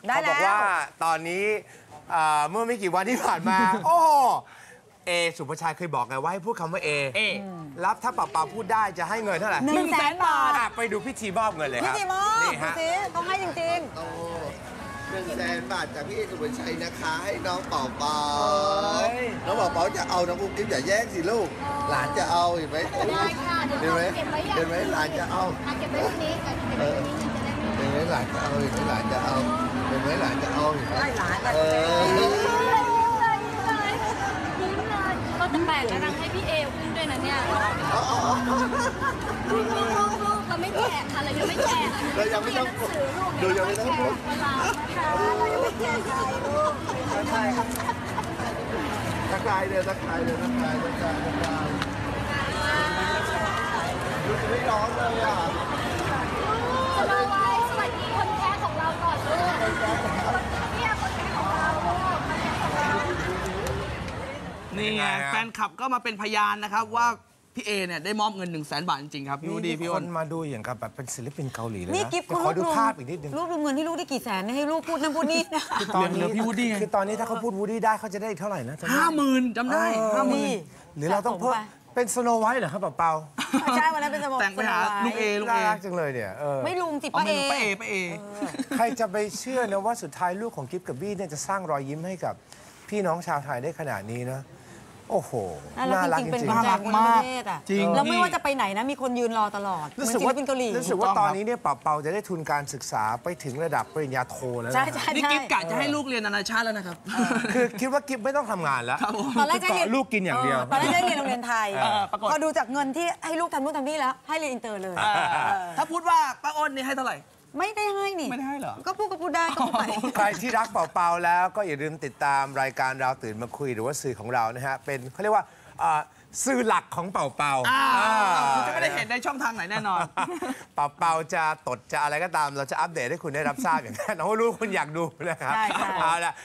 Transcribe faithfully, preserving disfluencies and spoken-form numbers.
เขาบอกว่าตอนนี้เมื่อไม่กี่วันที่ผ่านมาโอ้เอสุภชัยเคยบอกไงว่าให้พูดคำว่าเอรับถ้าเปล่าๆพูดได้จะให้เงินเท่าไหร่หนึ่งแสนบาทไปดูพิธีมอบเงินเลยครับพิธีมอบนี่ฮะต้องให้จริงหนึ่งแสนบาทจากพี่เอสุภชัยนะคะให้น้องเป่าเป่าน้องเป่าเป่าจะเอาน้องกุ๊กกิ๊บอย่าแย่งสิลูกหลานจะเอาเห็นไหมได้ค่ะเดี๋ยวเก็บไว้เห็นไหมหลานจะเอาเก็บไว้ที่นี้เก็บไว้ที่นี้เห็นไหมหลานจะเอาเห็นไหมหลานจะเอาเห็นไหมหลานจะเอาเห็นไหมหลานเออก็จะแปลกนะนังให้พี่เออุ้มด้วยนะเนี่ยลูกลูกลูกเราไม่แจกค่ะเรายังไม่แจกเรายังไม่ต้องดูยังไม่ต้องพูดเรายังไม่แจกใครลูกทักทายทักทายเลยทักทายเลยทักทายทักทายทักทายดูจะไม่ร้องเลยอ่ะสโนไวท์สวัสดีคนแท้ของเราก่อนลูกเนี่ยคนแท้ของเราลูกนี่ไงแฟนคลับก็มาเป็นพยานนะครับว่าพี่เอเนี่ยได้มอบเงินหนึ่งแสนบาทจริงๆครับพี่ดีพี่อ้นมาดูอย่างกับแบบเป็นศิลปินเกาหลีเลยนะนี่กิ๊บขอดูภาพอีกนิดนึงรูปรวมเงินที่ลูกได้กี่แสนให้ลูกพูดนั่นพูดนี่นะคือตอนนี้พี่วูดดี้คือตอนนี้ถ้าเขาพูดวูดดี้ได้เขาจะได้เท่าไหร่นะห้าหมื่นจำได้ห้าหมื่นหรือเราต้องเพิ่มเป็นสโนไวท์เหรอครับเปล่าใช่วันนั้นเป็นสโนไวท์แต่งไปหาลุงเอลุงเอน่ารักจังเลยเนี่ยไม่ลุงสิป้าเอป้าเอป้าเอใครจะไปเชื่อนะว่าสุดท้ายลูกของกิ๊บกับบี้เนี่ยจะสร้างรอยยิ้มให้กับพี่น้องชาวไทยได้ขนาดนี้นะโอ้โหน่ารักจริงๆเป็นน่ารักมากจริงแล้วไม่ว่าจะไปไหนนะมีคนยืนรอตลอดรู้สึกว่าเป็นเกาหลีรู้สึกว่าตอนนี้เนี่ยเป่าๆจะได้ทุนการศึกษาไปถึงระดับปริญญาโทแล้วใช่ใช่นี่กิ๊บกะจะให้ลูกเรียนนานาชาติแล้วนะครับคือคิดว่ากิ๊บไม่ต้องทำงานแล้วตอนแรกจะเรียนลูกกินอย่างเดียวตอนแรกจะเรียนโรงเรียนไทยพอดูจากเงินที่ให้ลูกทำนู่นทำนี่แล้วให้เรียนอินเตอร์เลยถ้าพูดว่าป้าอ้นนี่ให้เท่าไหร่ไม่ได้ให้นี่ไม่ได้ให้เหรอก็พูดก็พูดได้ก็พูดไปใครที่รักเป่าๆแล้วก็อย่าลืมติดตามรายการเราตื่นมาคุยหรือว่าสื่อของเรานะฮะเป็นเขาเรียกว่าสื่อหลักของเป่าเป่าคุณจะไม่ได้เห็นในช่องทางไหนแน่นอนเป่าเป่าจะตดจะอะไรก็ตามเราจะอัปเดตให้คุณได้รับทราบอย่างแน่นอนว่ารู้คุณอยากดูนะครับเอาละ